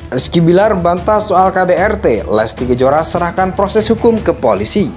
Rizky Bilar bantah soal KDRT, Lesti Kejora serahkan proses hukum ke polisi.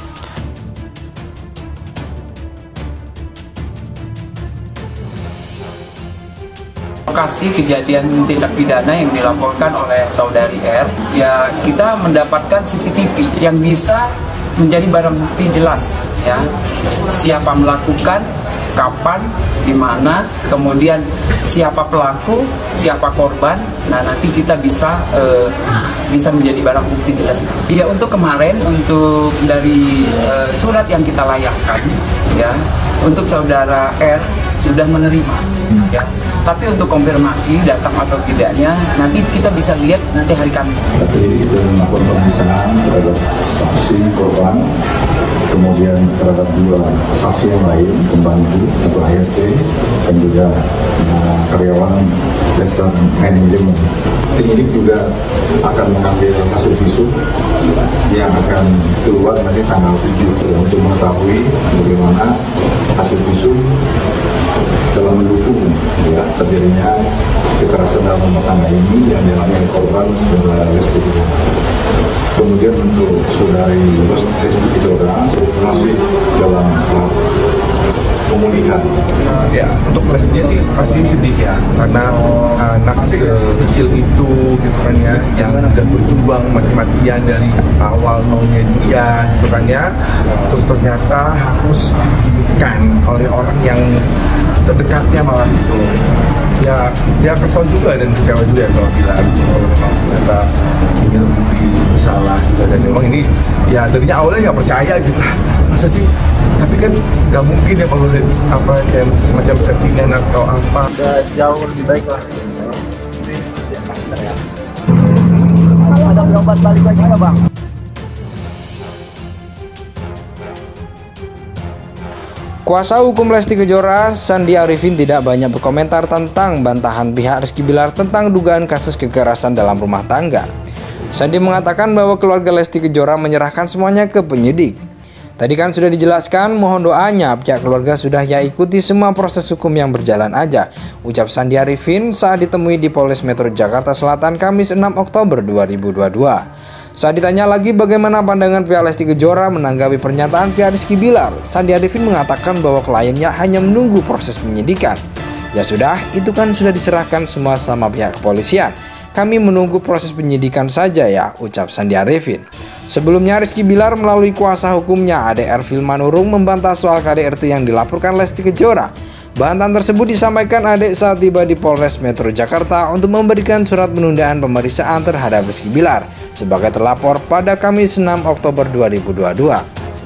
Lokasi kejadian tindak pidana yang dilaporkan oleh saudari R, ya kita mendapatkan CCTV yang bisa menjadi barang bukti jelas, ya, siapa melakukan, kapan, di mana, kemudian siapa pelaku, siapa korban. Nah, nanti kita bisa menjadi barang bukti jelas. Ya, untuk kemarin, untuk dari surat yang kita layangkan, ya, untuk saudara R sudah menerima, ya. Tapi untuk konfirmasi datang atau tidaknya nanti kita bisa lihat nanti hari Kamis. Tadi sudah melakukan pemeriksaan terhadap saksi korban, kemudian terhadap dua saksi yang lain, pembantu atau ART, dan juga karyawan Lestar Manajemen. Penyidik juga akan mengambil hasil visum yang akan keluar nanti tanggal 7 untuk mengetahui bagaimana hasil visum dalam mendukung, ya, terjadinya kekerasan dalam rumah tangga ini yang dialami oleh korban saudara Lesti Kejora. Kemudian untuk saudari Lesti Kejora masih dalam pemulihan. Ya, untuk Lestinya sih pasti sedih ya, karena anak sekecil itu gitu kan ya, yang udah berjuang mati-matian dari awal maunya dia gitu kan ya, terus ternyata harus dibunuhkan oleh orang yang terdekatnya malah itu. Ya, dia kesal juga dan kecewa juga ya sama Bilar kalau memang ternyata ini terbukti bersalah juga, dan memang ini ya tadinya awalnya nggak percaya gitu, masa sih, tapi kan nggak mungkin ya kalau apa kayak semacam settingan atau apa. Udah jauh lebih baik lah. Kalau ada berobat balik lagi nggak bang? Kuasa hukum Lesti Kejora, Sandi Arifin, tidak banyak berkomentar tentang bantahan pihak Rizky Bilar tentang dugaan kasus kekerasan dalam rumah tangga. Sandi mengatakan bahwa keluarga Lesti Kejora menyerahkan semuanya ke penyidik. Tadi kan sudah dijelaskan, mohon doanya pihak keluarga sudah ya ikuti semua proses hukum yang berjalan aja, ucap Sandi Arifin saat ditemui di Polres Metro Jakarta Selatan Kamis 6 Oktober 2022. Saat ditanya lagi bagaimana pandangan pihak Lesti Kejora menanggapi pernyataan pihak Rizky Bilar, Sandi Arifin mengatakan bahwa kliennya hanya menunggu proses penyidikan. Ya sudah, itu kan sudah diserahkan semua sama pihak kepolisian. Kami menunggu proses penyidikan saja ya, ucap Sandi Arifin. Sebelumnya Rizky Bilar melalui kuasa hukumnya ADR Filmanurung membantah soal KDRT yang dilaporkan Lesti Kejora. Bantahan tersebut disampaikan Adek saat tiba di Polres Metro Jakarta untuk memberikan surat penundaan pemeriksaan terhadap Rizky Bilar sebagai terlapor pada Kamis 6 Oktober 2022.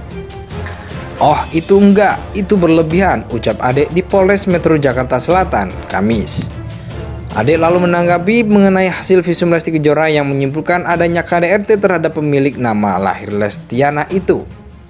Oh itu enggak, itu berlebihan, ucap Adek di Polres Metro Jakarta Selatan Kamis. Adek lalu menanggapi mengenai hasil visum Lesti Kejora yang menyimpulkan adanya KDRT terhadap pemilik nama lahir Lestiana itu.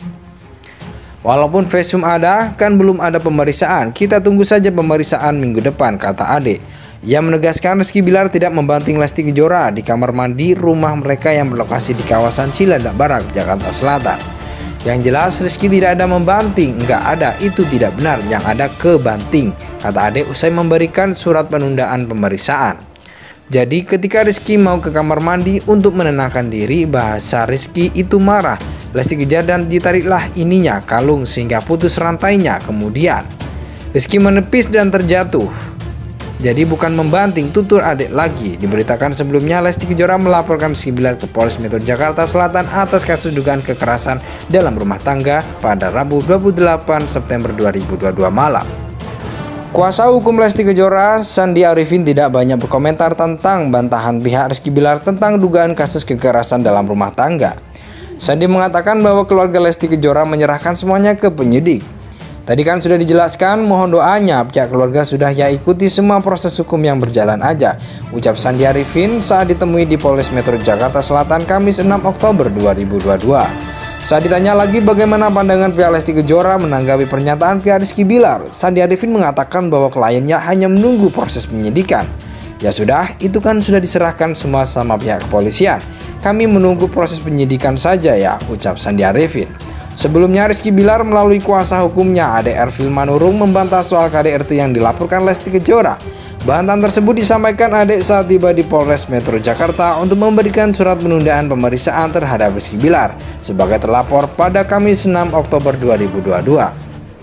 Walaupun visum ada, kan belum ada pemeriksaan. Kita tunggu saja pemeriksaan minggu depan, kata Ade. Ia menegaskan Rizky Bilar tidak membanting Lesti Kejora di kamar mandi rumah mereka yang berlokasi di kawasan Cilandak Barat, Jakarta Selatan. Yang jelas Rizky tidak ada membanting, enggak ada, itu tidak benar, yang ada kebanting, kata Ade usai memberikan surat penundaan pemeriksaan. Jadi ketika Rizky mau ke kamar mandi untuk menenangkan diri, bahasa Rizky itu marah. Lesti kejar dan ditariklah ininya kalung sehingga putus rantainya. Kemudian Rizky menepis dan terjatuh. Jadi bukan membanting, tutur Adek lagi. Diberitakan sebelumnya Lesti Kejora melaporkan Rizky Bilar ke Polres Metro Jakarta Selatan atas kasus dugaan kekerasan dalam rumah tangga pada Rabu 28 September 2022 malam. Kuasa hukum Lesti Kejora, Sandi Arifin, tidak banyak berkomentar tentang bantahan pihak Rizky Bilar tentang dugaan kasus kekerasan dalam rumah tangga. Sandi mengatakan bahwa keluarga Lesti Kejora menyerahkan semuanya ke penyidik. Tadi kan sudah dijelaskan, mohon doanya pihak keluarga sudah ya ikuti semua proses hukum yang berjalan aja, ucap Sandi Arifin saat ditemui di Polres Metro Jakarta Selatan Kamis 6 Oktober 2022. Saat ditanya lagi bagaimana pandangan pihak Lesti Kejora menanggapi pernyataan pihak Rizky Bilar, Sandi Arifin mengatakan bahwa kliennya hanya menunggu proses penyidikan. Ya sudah, itu kan sudah diserahkan semua sama pihak kepolisian. Kami menunggu proses penyidikan saja ya, ucap Sandi Arifin. Sebelumnya Rizky Bilar melalui kuasa hukumnya ADR Filmanurung membantah soal KDRT yang dilaporkan Lesti Kejora. Bantahan tersebut disampaikan Ade saat tiba di Polres Metro Jakarta untuk memberikan surat penundaan pemeriksaan terhadap Rizky Bilar sebagai terlapor pada Kamis 6 Oktober 2022.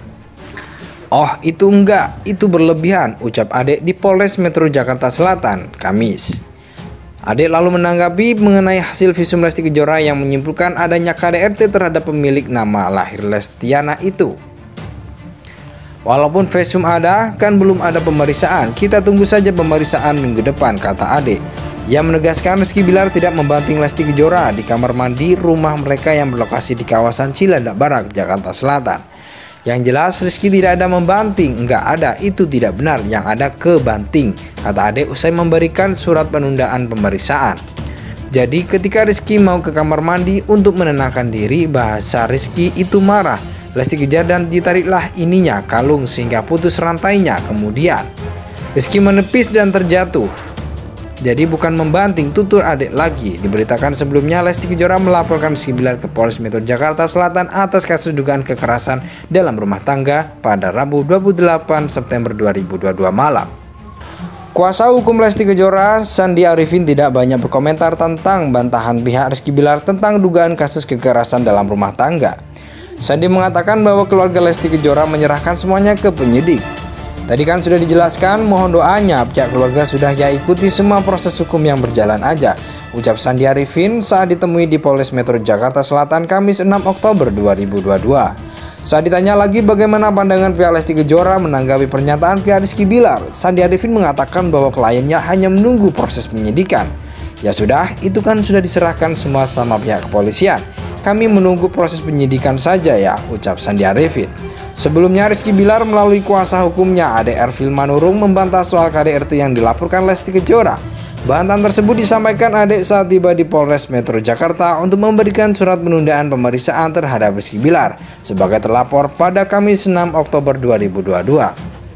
"Oh itu enggak, itu berlebihan," ucap Ade di Polres Metro Jakarta Selatan, Kamis. Ade lalu menanggapi mengenai hasil visum Lesti Kejora yang menyimpulkan adanya KDRT terhadap pemilik nama lahir Lestiana itu. "Walaupun visum ada, kan belum ada pemeriksaan. Kita tunggu saja pemeriksaan minggu depan," kata Ade. Ia menegaskan Rizky Bilar tidak membanting Lesti Kejora di kamar mandi rumah mereka yang berlokasi di kawasan Cilandak Barat, Jakarta Selatan. "Yang jelas Rizky tidak ada membanting, enggak ada, itu tidak benar, yang ada kebanting," kata Ade usai memberikan surat penundaan pemeriksaan. "Jadi ketika Rizky mau ke kamar mandi untuk menenangkan diri, bahasa Rizky itu marah. Lesti kejar dan ditariklah ininya kalung sehingga putus rantainya. Kemudian Rizky menepis dan terjatuh. Jadi bukan membanting," tutur Ade lagi. Diberitakan sebelumnya Lesti Kejora melaporkan Rizky Bilar ke Polres Metro Jakarta Selatan atas kasus dugaan kekerasan dalam rumah tangga pada Rabu 28 September 2022 malam. Kuasa hukum Lesti Kejora, Sandi Arifin, tidak banyak berkomentar tentang bantahan pihak Rizky Bilar tentang dugaan kasus kekerasan dalam rumah tangga. Sandi mengatakan bahwa keluarga Lesti Kejora menyerahkan semuanya ke penyidik. "Tadi kan sudah dijelaskan, mohon doanya, pihak keluarga sudah ya ikuti semua proses hukum yang berjalan aja," ucap Sandi Arifin saat ditemui di Polres Metro Jakarta Selatan Kamis 6 Oktober 2022. Saat ditanya lagi bagaimana pandangan pihak Lesti Kejora menanggapi pernyataan pihak Rizky Bilar, Sandi Arifin mengatakan bahwa kliennya hanya menunggu proses penyidikan. "Ya sudah, itu kan sudah diserahkan semua sama pihak kepolisian. Kami menunggu proses penyidikan saja ya," ucap Sandi Arifin. Sebelumnya Rizky Bilar melalui kuasa hukumnya Ade Ervil Manurung membantah soal KDRT yang dilaporkan Lesti Kejora. Bantahan tersebut disampaikan Ade saat tiba di Polres Metro Jakarta untuk memberikan surat penundaan pemeriksaan terhadap Rizky Bilar sebagai terlapor pada Kamis 6 Oktober 2022.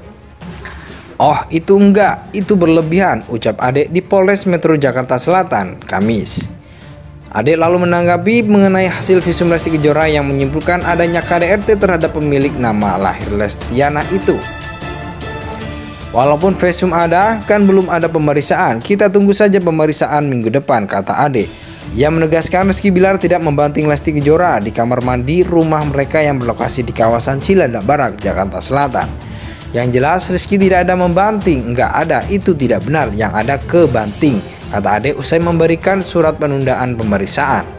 "Oh itu enggak, itu berlebihan," ucap Ade di Polres Metro Jakarta Selatan, Kamis. Ade lalu menanggapi mengenai hasil visum Lesti Kejora yang menyimpulkan adanya KDRT terhadap pemilik nama lahir Lestiana itu. "Walaupun visum ada, kan belum ada pemeriksaan. Kita tunggu saja pemeriksaan minggu depan," kata Ade. Ia menegaskan Rizky Bilar tidak membanting Lesti Kejora di kamar mandi rumah mereka yang berlokasi di kawasan Cilandak Barat, Jakarta Selatan. "Yang jelas Rizky tidak ada membanting, enggak ada, itu tidak benar, yang ada kebanting," kata Ade usai memberikan surat penundaan pemeriksaan.